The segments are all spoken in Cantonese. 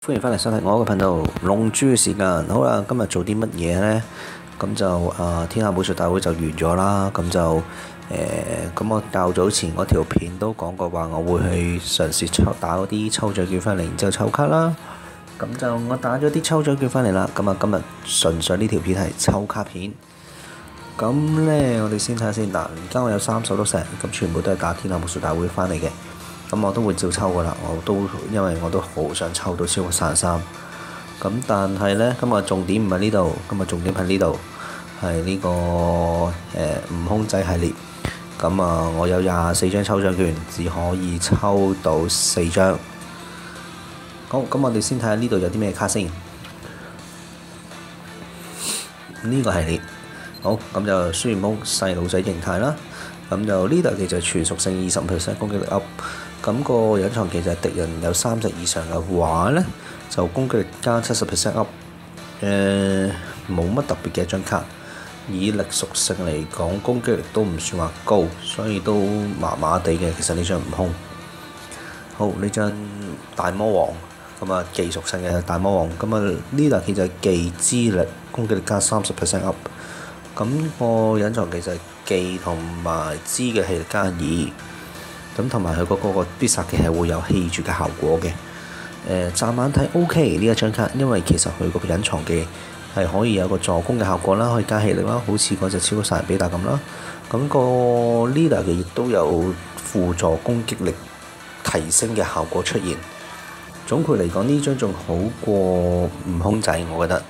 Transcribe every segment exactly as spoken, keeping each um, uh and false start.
歡迎翻嚟收睇我嘅頻道龍珠嘅時間。好啦，今日做啲乜嘢呢？咁就啊，天下武術大會就完咗啦。咁就誒，咁我較早前嗰條片都講過話，我會去嘗試抽打嗰啲抽獎券翻嚟，然之後抽卡啦。咁就我打咗啲抽獎券翻嚟啦。咁啊，今日純粹呢條片係抽卡片。咁呢，我哋先睇下先。嗱，而家我有三手都成，咁全部都係打天下武術大會翻嚟嘅。咁我都會照抽噶啦，我都因為我都好想抽到超過三十三。咁但係呢，今日重點唔係呢度，今日重點喺呢度，係呢、這個誒悟空仔系列。咁啊，我有廿四張抽獎券，只可以抽到四張。好，咁我哋先睇下呢度有啲咩卡先。呢、這個系列，好，咁就孫悟空細路仔形態啦。咁就呢度其實全屬性二十 percent 攻擊力 up。咁個隱藏技就係敵人有三隻以上嘅話呢，就攻擊力加七十 percent up。誒，冇乜特別嘅一張卡，以力屬性嚟講，攻擊力都唔算話高，所以都麻麻地嘅。其實呢張悟空，好，呢張大魔王，咁啊技屬性嘅大魔王，咁啊呢度其實係技之力，攻擊力加三十 percent up。咁個隱藏技就係技同埋之嘅氣力加二。咁同埋佢嗰個必殺技係會有氣住嘅效果嘅。誒、呃，乍眼睇 O K 呢一張卡，因為其實佢個隱藏技係可以有個助攻嘅效果啦，可以加氣力啦，好似嗰隻超級殺人比達咁啦。咁、那個 leader 嘅亦都有輔助攻擊力提升嘅效果出現。總括嚟講，呢張仲好過悟空仔，我覺得。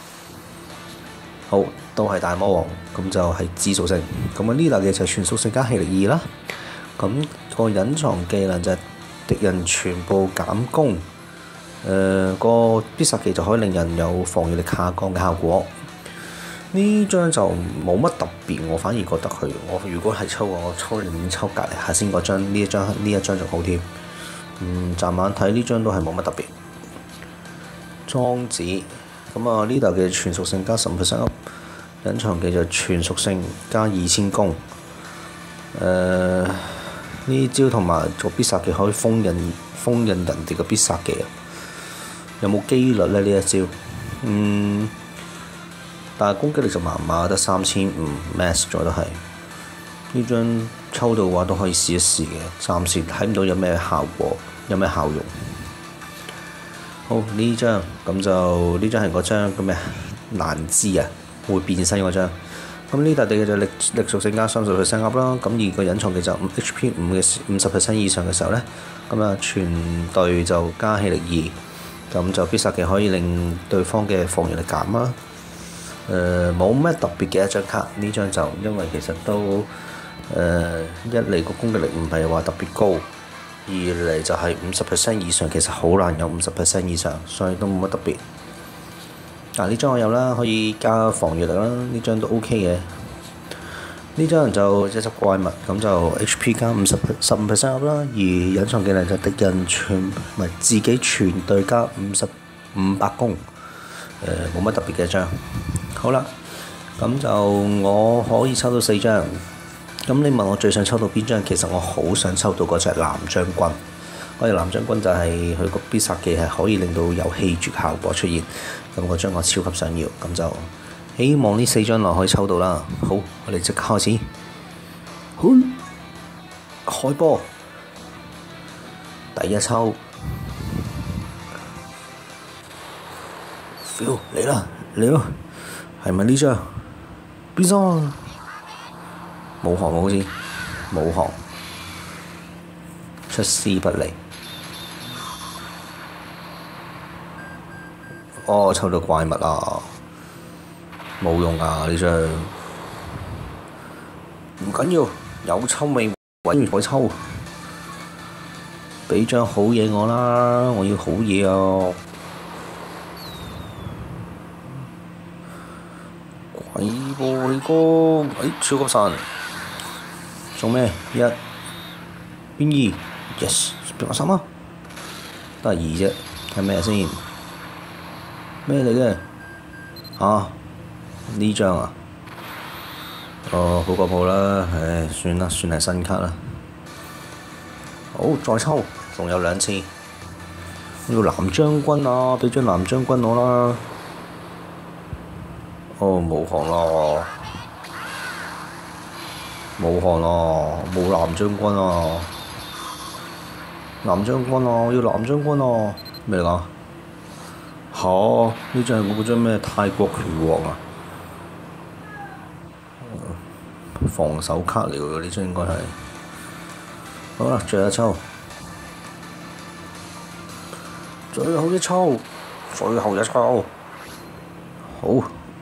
好，都係大魔王，咁就係指屬性。咁啊 leader 嘅就係全屬性加氣力二啦。咁個隱藏技能就係敵人全部減攻，誒、呃、個必殺技就可以令人有防禦力下降嘅效果。呢張就冇乜特別，我反而覺得佢，我如果係抽我，我抽寧願抽隔離下先嗰張，呢一張呢一張仲好添。嗯，暫眼睇呢張都係冇乜特別。莊子，咁啊呢度嘅全屬性加十 percent up，隱藏技就全屬性加二千攻，誒、呃。呢招同埋做必殺技可以封印封印人哋嘅必殺技啊！有冇機率咧？呢一招，嗯，但係攻擊力就麻麻得三千五 max 咗都係。呢張抽到嘅話都可以試一試嘅，暫時睇唔到有咩效果，有咩效用。好，呢張咁就呢張係嗰張叫咩難知啊，會變身嗰張。咁呢笪地嘅就力力屬性加三十 percent up 啦，咁而個隱藏技就五 H P 五嘅五十 percent 以上嘅時候咧，咁啊全隊就加氣力二，咁就必殺技可以令對方嘅防禦力減啦。誒冇咩特別嘅一張卡，呢張就因為其實都誒、呃、一嚟個攻擊力唔係話特別高，二嚟就係五十 percent 以上，其實好難有五十 percent 以上，所以都冇乜特別。嗱，呢張我有啦，可以加防禦力啦，呢張都 O K 嘅。呢張就一隻怪物，咁就 H P 加五十十五 percent up 啦，而隱藏技能就敵人全唔係自己全隊加五十五百攻，誒冇乜特別嘅一張。好啦，咁就我可以抽到四張。咁你問我最想抽到邊張？其實我好想抽到嗰隻藍將軍。嗰隻藍將軍就係佢個必殺技係可以令到有氣絕效果出現。咁嗰張我超級想要，咁就希望呢四張內可以抽到啦。好，我哋即刻開始。好，開波，第一抽 ，feel 嚟啦嚟啦，係咪呢張？邊張？冇行喎，好似冇行，出師不利。哦，抽到怪物啊！冇用啊呢張，唔緊要，有抽未揾完再抽，俾張好嘢我啦！我要好嘢啊！鬼波氣功，哎，超級神，做咩？一邊二 ，yes， 邊個三啊？得二啫，係咩先？咩嚟嘅？啊，呢張啊？哦，好過冇啦，唉，算啦，算係新卡啦。好，再抽，仲有兩次。 要藍將軍啊！俾張藍將軍我啦。哦，冇行咯，冇行咯，冇藍將軍啊！藍將軍啊！我要藍將軍啊！咩嚟㗎？嚇！呢張係我嗰張咩泰國拳王啊！防守卡嚟㗎，呢張應該係。好啦，最後一抽，最後一抽，最後一抽，好。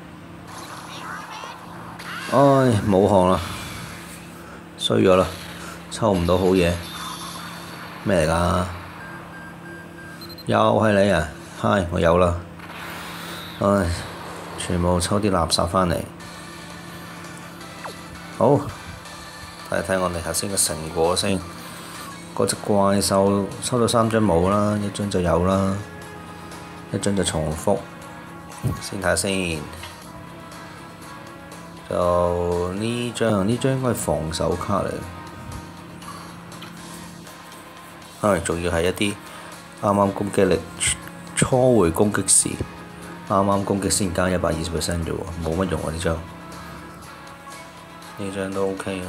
唉，冇行啦，衰咗啦，抽唔到好嘢。咩嚟㗎？又係你啊！嗨，我有啦。唉，全部抽啲垃圾返嚟。好，睇睇我哋頭先嘅成果先。嗰隻怪獸抽到三張冇啦，一張就有啦，一張就重複。先睇下先，就呢張，呢張應該係防守卡嚟。係，仲要係一啲啱啱攻擊力初回攻擊時，啱啱攻擊先加一百二十 percent 啫喎，冇乜用啊呢張。呢張都 OK 啊。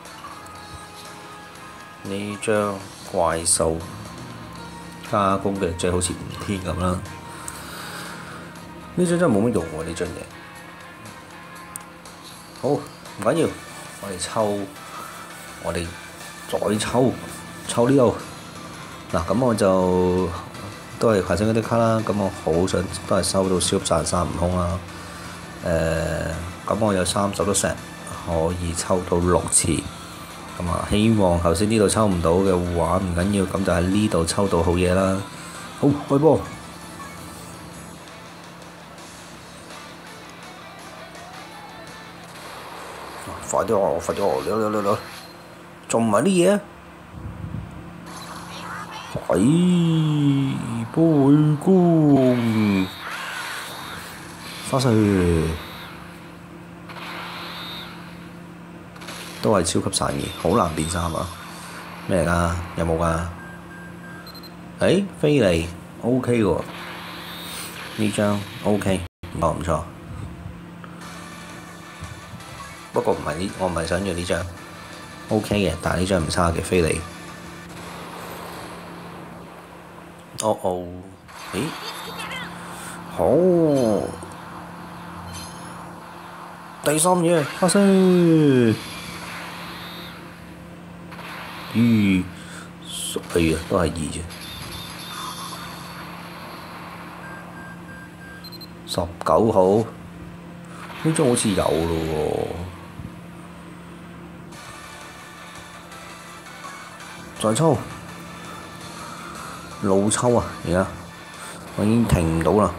呢張怪獸加攻擊即係好似吳天咁啦。呢張真係冇乜用喎呢張嘢。好，唔緊要，我哋抽，我哋再抽，抽呢度。嗱，咁我就都係攜身嗰啲卡啦。咁我好想都係收到超級讚三悟空啦。誒、呃，咁我有三十粒石，可以抽到六次。咁啊，希望頭先呢度抽唔到嘅話唔緊要，咁就喺呢度抽到好嘢啦。好，開波！快啲哦！快啲哦！嚟嚟嚟嚟！仲唔係啲嘢？鬼波攻！花絮都係超級散熱，好難變衫啊！咩嚟㗎？有冇㗎？誒，飛利 OK 喎，呢張 OK，唔錯唔錯。不過唔係呢，我唔係想要呢張 OK 嘅，但係呢張唔差嘅飛利。哦哦，誒，好，第三嘢發生。咦，哎呀，都係二啫。十九號，呢張好似有咯喎。再抽，老抽啊！而家我已經停唔到啦。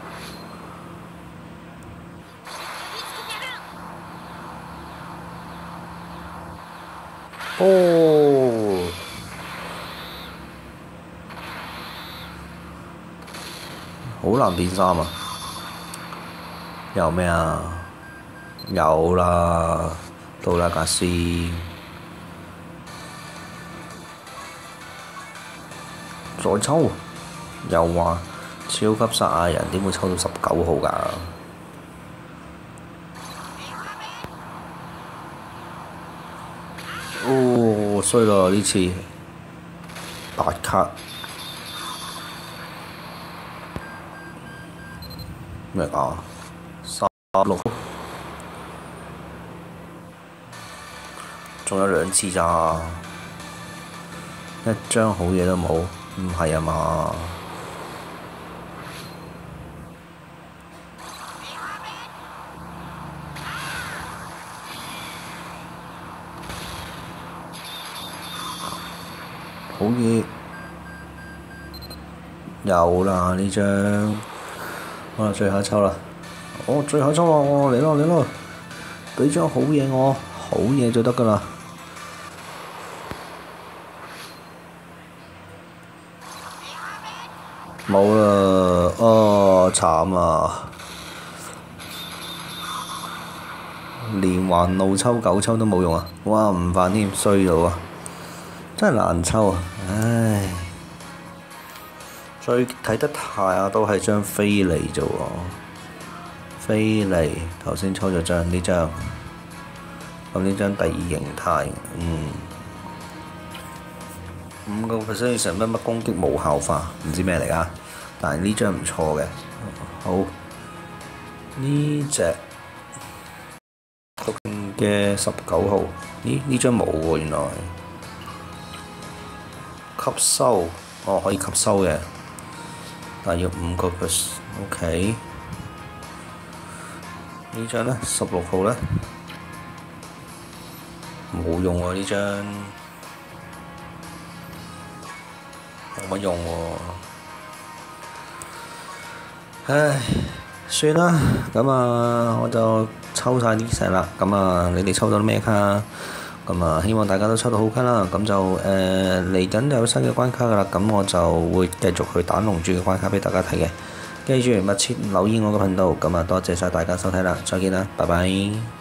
哦，好難變衫啊！有咩啊？有啦，杜拉格斯。再抽，又話超級撒亞人點會抽到十九號㗎？哦，衰啦呢次，八卡咩啊？十六，仲有兩次咋？一張好嘢都冇，唔係啊嘛？好嘢，有啦呢張，好啦，最後一抽啦，哦，最後一抽啦，哦，嚟咯嚟咯，俾張好嘢我，好嘢就得㗎啦。冇啦，哦，慘啊！連環怒抽九抽都冇用啊！哇，唔煩添，衰到啊！真係難抽啊！唉， 最睇得太都係張飛利啫喎，飛利頭先抽咗張呢張，咁呢張第二形態，嗯，五個 percent 以上乜乜攻擊無效化，唔知咩嚟㗎，但係呢張唔錯嘅，好呢隻嘅十九號，咦呢張冇喎原來，吸收，哦可以吸收嘅。但要五個 percent，OK。呢張呢，十六號呢，冇用喎呢張，冇乜用喎。唉，算啦，咁啊我就抽晒啲石啦。咁啊，你哋抽到啲咩卡？咁啊，希望大家都抽到好卡啦。咁就誒嚟緊有新嘅關卡噶啦，咁我就會繼續去打龍珠嘅關卡俾大家睇嘅。記住密切留意我嘅頻道。咁啊，多謝晒大家收睇啦，再見啦，拜拜。